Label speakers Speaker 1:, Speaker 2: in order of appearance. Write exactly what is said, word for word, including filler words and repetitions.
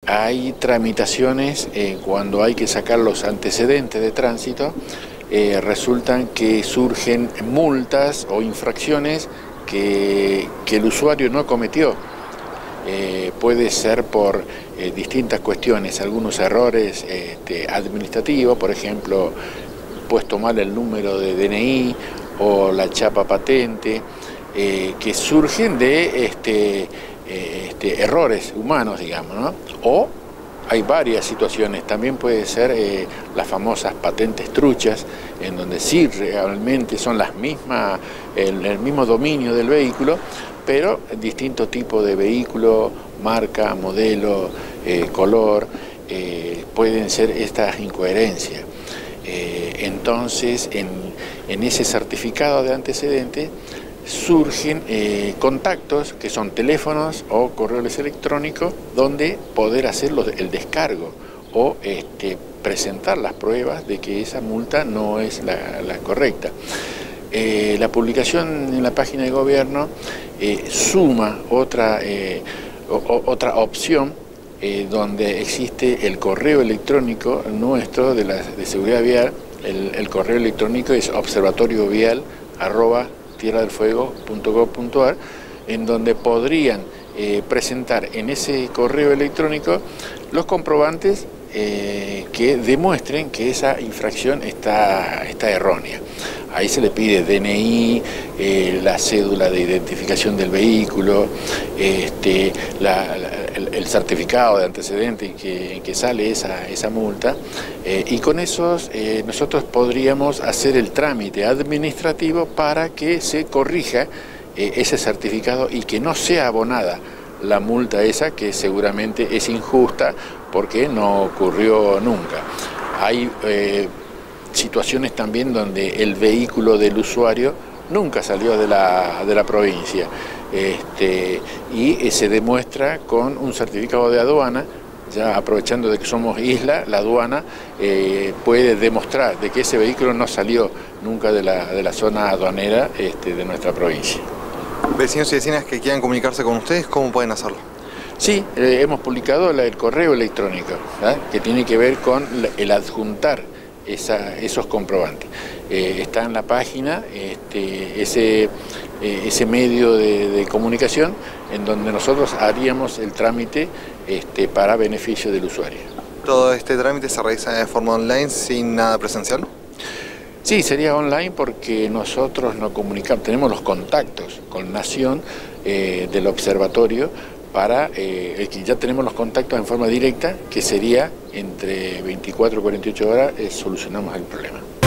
Speaker 1: hay tramitaciones eh, cuando hay que sacar los antecedentes de tránsito, eh, resultan que surgen multas o infracciones que, que el usuario no cometió. Eh, puede ser por eh, distintas cuestiones, algunos errores este, administrativos, por ejemplo, puesto mal el número de D N I o la chapa patente, eh, que surgen de este, eh, este, errores humanos, digamos, ¿no? O hay varias situaciones, también puede ser eh, las famosas patentes truchas, en donde sí realmente son las mismas, el, el mismo dominio del vehículo, pero distinto tipo de vehículo, marca, modelo, eh, color, eh, pueden ser estas incoherencias. Eh, entonces, en, en ese certificado de antecedentes surgen eh, contactos que son teléfonos o correos electrónicos donde poder hacer el descargo o este, presentar las pruebas de que esa multa no es la, la correcta. Eh, la publicación en la página de gobierno eh, suma otra, eh, o, otra opción eh, donde existe el correo electrónico nuestro de, la, de seguridad vial. El, el correo electrónico es observatoriovial arroba tierra del fuego punto gov punto ar, en donde podrían eh, presentar en ese correo electrónico los comprobantes eh, que demuestren que esa infracción está, está errónea. Ahí se le pide D N I, eh, la cédula de identificación del vehículo, este, la, la, el, el certificado de antecedente en que, en que sale esa, esa multa, eh, y con esos eh, nosotros podríamos hacer el trámite administrativo para que se corrija eh, ese certificado y que no sea abonada la multa esa, que seguramente es injusta porque no ocurrió nunca. Hay eh, situaciones también donde el vehículo del usuario nunca salió de la, de la provincia, este, y se demuestra con un certificado de aduana. Ya aprovechando de que somos isla, la aduana eh, puede demostrar de que ese vehículo no salió nunca de la, de la zona aduanera este, de nuestra provincia.
Speaker 2: Vecinos y vecinas que quieran comunicarse con ustedes, ¿cómo pueden hacerlo?
Speaker 1: Sí, eh, hemos publicado la, el correo electrónico, ¿verdad?, que tiene que ver con el adjuntar esa, esos comprobantes. Eh, está en la página este, ese, eh, ese medio de, de comunicación en donde nosotros haríamos el trámite este, para beneficio del usuario.
Speaker 2: ¿Todo este trámite se realiza de forma online sin nada presencial?
Speaker 1: Sí, sería online porque nosotros nos comunicamos, tenemos los contactos con Nación eh, del observatorio para eh, que ya tenemos los contactos en forma directa, que sería entre veinticuatro y cuarenta y ocho horas eh, solucionamos el problema.